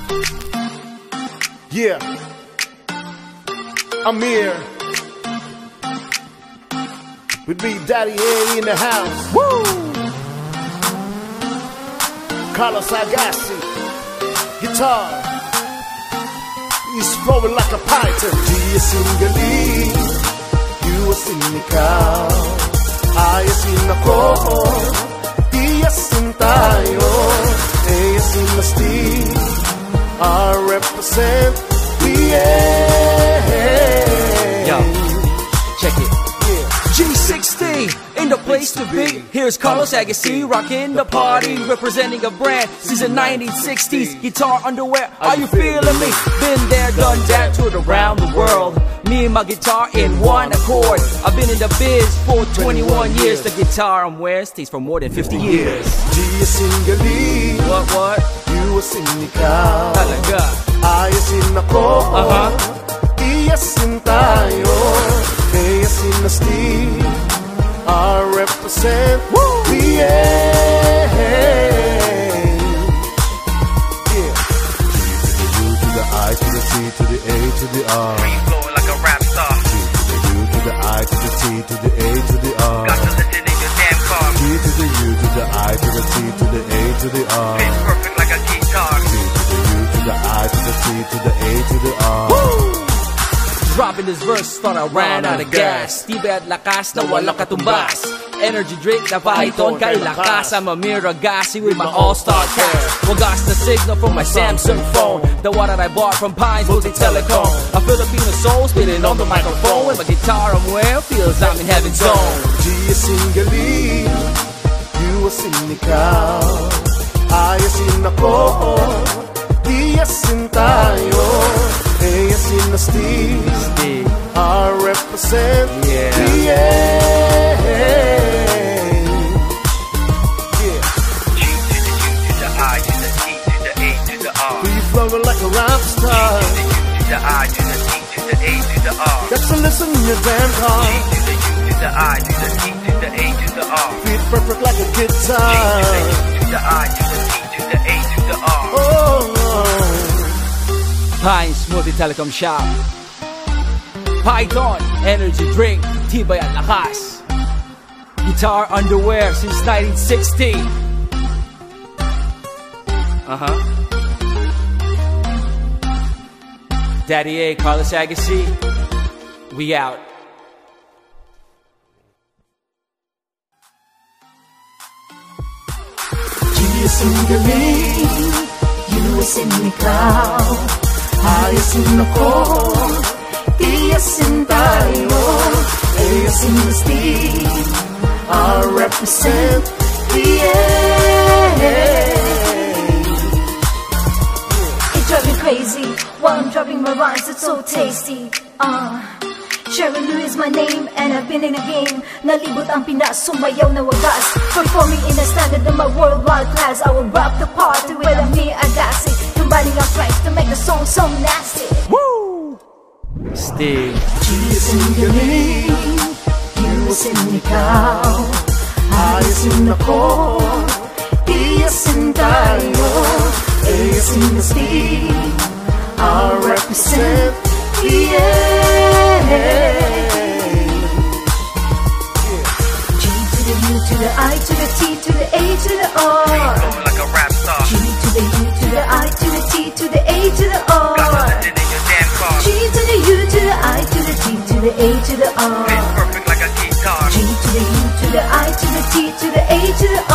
Yeah, Amir with Big Daddy A in the house. Woo! Agassi, guitar. He's flowing like a python. Dia singali, you a sinikal. Ayasin ako, tiyasin tayo. Ayasin masti, I represent the end. Yo, check it. G60 in the place to be. Here's Agassi rocking the party, representing a brand since the 1960s. Guitar underwear, are you feeling me? Been there, done that, toured around the world. Me and my guitar in one accord. I've been in the biz for 21 years. The guitar I'm wearing stays for more than 50 years. Dia singali, What? you a sinikal. Talaga. Ayasin ako, tiyasin tayo. Ayasin na Steve, I represent the end. Yeah. G to the U to the I to the T to the A to the R. You flowing like a rap star. G to the U to the I to the T to the A to the R. Got to listen in your damn car. G to the U to the I to the T to the A to the R. It's perfect like a guitar. G to the U to the I to the T to the A to the R. Dropping this verse, thought I ran out of gas. Tibay at lakas na walang katumbas. Energy drink na Python kay lakas. I'm Amir Agassi with my all-star cast. Wagas the signal from my Samsung phone, the one that I bought from Pines Telecom. A Filipino soul spinning on the microphone. With my guitar I'm wearing, feels I'm in heaven's zone. Dia singali, you a sinikal. Ayasin ako, tiyasin tayo. Ayasin na Steve, I represent the end. Yeah. G to the U to the I to the T to the A to the R. We flowing like a rap star. G to the U to the I to the T to the A to the R. Got to listen in your damn car. G to the U to the I to the T to the A to the R. Feel perfect like a guitar. G to the U to the I to the T to the A to the R. Oh. Pines Telecom Shop. Python Energy Drink, Tibay at lakas. Guitar underwear since 1960. Daddy A, Agassi, we out. Dia singali, you a sinikal. Ayasin ako, tiyasin tayo. Ayasin na Steve, I represent the end. It drives me crazy while I'm dropping my rhymes, it's so tasty. Cherrylou is my name and I've been in the game. Nalibot ang Pinas, sumayaw na wagas. Performing in a standard of my worldwide class. I will rock the party with Amir Agassi, combining our strengths to make the song so nasty. Woo! Steve. Dia singali, you a sinikal. Ayasin ako, tiyasin tayo. Ayasin na Steve, I represent the end. G to the U to the I to the T to the A to the R. Flowing like a rap star. G to the U to the I to the T to the A to the R. Got to listen in your damn car. G to the U to the I to the T to the A to the R. It's perfect like a guitar. G to the U to the I to the T to the A to the